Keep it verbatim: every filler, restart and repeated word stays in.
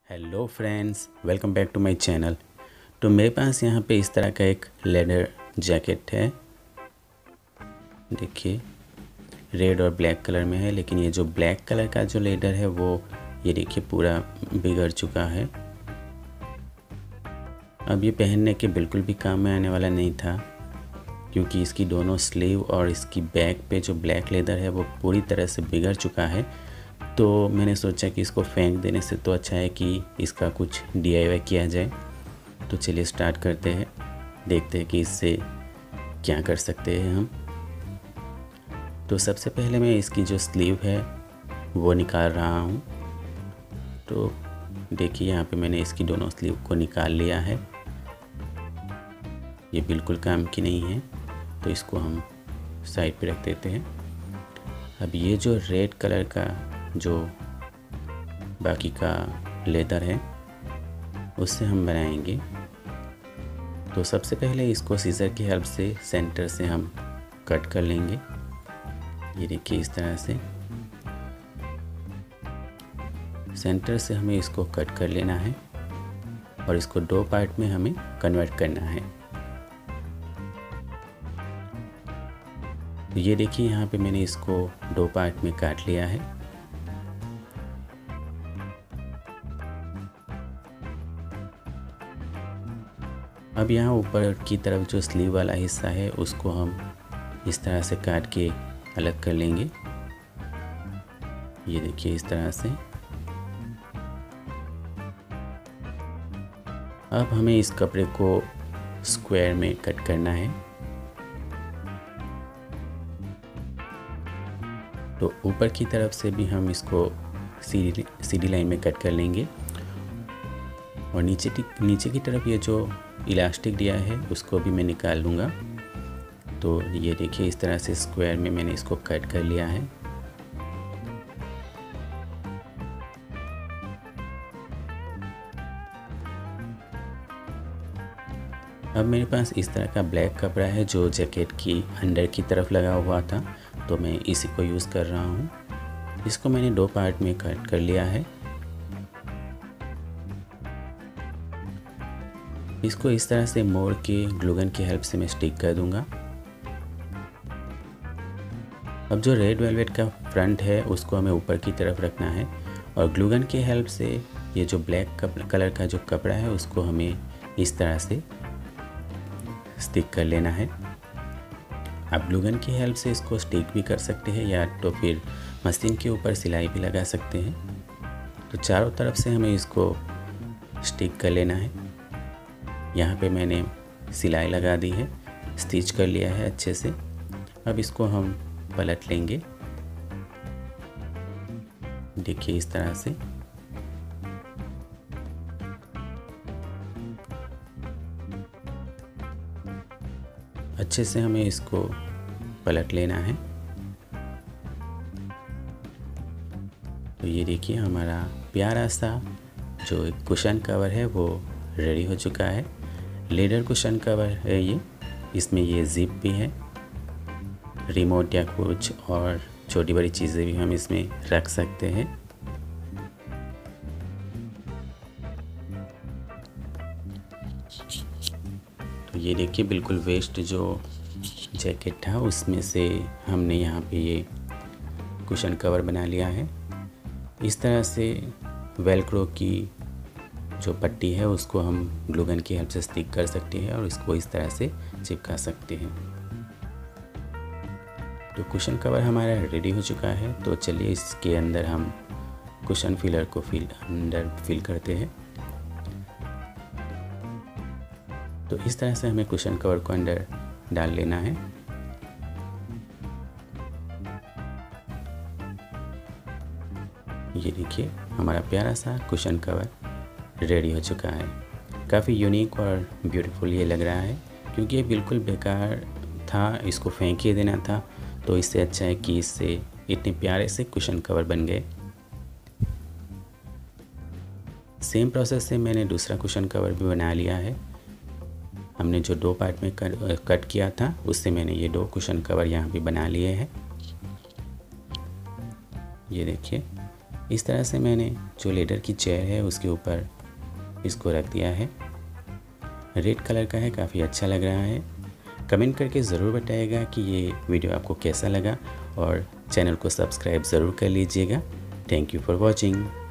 Hello friends, welcome back to my channel. तो मेरे पास यहाँ पे इस तरह का एक लेदर जैकेट है। देखिए, रेड और ब्लैक कलर में है, लेकिन ये जो ब्लैक कलर का जो लेदर है वो ये देखिए पूरा बिगड़ चुका है। अब ये पहनने के बिल्कुल भी काम में आने वाला नहीं था, क्योंकि इसकी दोनों स्लीव और इसकी बैक पे जो ब्लैक लेदर है वो पूरी तरह से बिगड़ चुका है। तो मैंने सोचा कि इसको फेंक देने से तो अच्छा है कि इसका कुछ डी आई वाई किया जाए। तो चलिए स्टार्ट करते हैं, देखते हैं कि इससे क्या कर सकते हैं हम। तो सबसे पहले मैं इसकी जो स्लीव है वो निकाल रहा हूँ। तो देखिए यहाँ पे मैंने इसकी दोनों स्लीव को निकाल लिया है। ये बिल्कुल काम की नहीं है, तो इसको हम साइड पे रख देते हैं। अब ये जो रेड कलर का जो बाकी का लेदर है उससे हम बनाएंगे। तो सबसे पहले इसको सीजर की हेल्प से सेंटर से हम कट कर लेंगे। ये देखिए इस तरह से सेंटर से हमें इसको कट कर लेना है और इसको दो पार्ट में हमें कन्वर्ट करना है। तो ये देखिए यहाँ पे मैंने इसको दो पार्ट में काट लिया है। अब यहाँ ऊपर की तरफ जो स्लीव वाला हिस्सा है उसको हम इस तरह से काट के अलग कर लेंगे। ये देखिए इस तरह से। अब हमें इस कपड़े को स्क्वायर में कट करना है। तो ऊपर की तरफ से भी हम इसको सीधी सीधी लाइन में कट कर लेंगे और नीचे नीचे की तरफ ये जो इलास्टिक दिया है उसको भी मैं निकाल लूँगा। तो ये देखिए इस तरह से स्क्वायर में मैंने इसको कट कर लिया है। अब मेरे पास इस तरह का ब्लैक कपड़ा है जो जैकेट की अंदर की तरफ लगा हुआ था, तो मैं इसी को यूज़ कर रहा हूँ। इसको मैंने दो पार्ट में कट कर लिया है। इसको इस तरह से मोड़ के ग्लूगन की हेल्प से मैं स्टिक कर दूंगा। अब जो रेड वेलवेट का फ्रंट है उसको हमें ऊपर की तरफ रखना है और ग्लूगन की हेल्प से ये जो ब्लैक कलर का जो कपड़ा है उसको हमें इस तरह से स्टिक कर लेना है। आप ग्लूगन की हेल्प से इसको स्टिक भी कर सकते हैं या तो फिर मशीन के ऊपर सिलाई भी लगा सकते हैं। तो चारों तरफ से हमें इसको स्टिक कर लेना है। यहाँ पे मैंने सिलाई लगा दी है, स्टिच कर लिया है अच्छे से। अब इसको हम पलट लेंगे। देखिए इस तरह से। अच्छे से हमें इसको पलट लेना है। तो ये देखिए हमारा प्यारा सा जो एक कुशन कवर है वो रेडी हो चुका है। लेदर कुशन कवर है ये। इसमें ये जिप भी है, रिमोट या कुछ और छोटी बड़ी चीज़ें भी हम इसमें रख सकते हैं। तो ये देखिए बिल्कुल वेस्ट जो जैकेट था उसमें से हमने यहाँ पे ये कुशन कवर बना लिया है। इस तरह से वेलक्रो की जो पट्टी है उसको हम ग्लूगन की हेल्प से स्टिक कर सकते हैं और इसको इस तरह से चिपका सकते हैं। तो कुशन कवर हमारा रेडी हो चुका है। तो चलिए इसके अंदर हम कुशन फिलर को फिल अंदर फिल करते हैं। तो इस तरह से हमें कुशन कवर को अंदर डाल लेना है। ये देखिए हमारा प्यारा सा कुशन कवर रेडी हो चुका है। काफ़ी यूनिक और ब्यूटीफुल ये लग रहा है, क्योंकि ये बिल्कुल बेकार था, इसको फेंक ही देना था। तो इससे अच्छा है कि इससे इतने प्यारे से कुशन कवर बन गए। सेम प्रोसेस से मैंने दूसरा कुशन कवर भी बना लिया है। हमने जो दो पार्ट में कट किया था उससे मैंने ये दो कुशन कवर यहाँ भी बना लिए हैं। ये देखिए इस तरह से मैंने जो लेदर की चेयर है उसके ऊपर इसको रख दिया है। रेड कलर का है, काफ़ी अच्छा लग रहा है। कमेंट करके ज़रूर बताइएगा कि ये वीडियो आपको कैसा लगा और चैनल को सब्सक्राइब ज़रूर कर लीजिएगा। Thank you for watching.